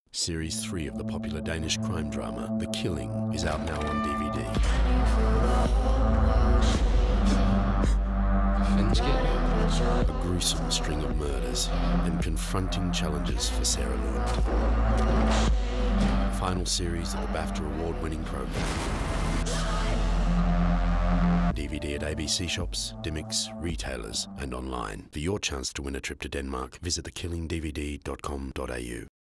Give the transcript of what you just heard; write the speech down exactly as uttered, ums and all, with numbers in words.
Series three of the popular Danish crime drama, The Killing, is out now on D V D. A gruesome string of murders and confronting challenges for Sarah Lund. Final series of the BAFTA award-winning program. D V D at A B C shops, Dymocks, retailers and online. For your chance to win a trip to Denmark, visit the killing D V D dot com dot A U.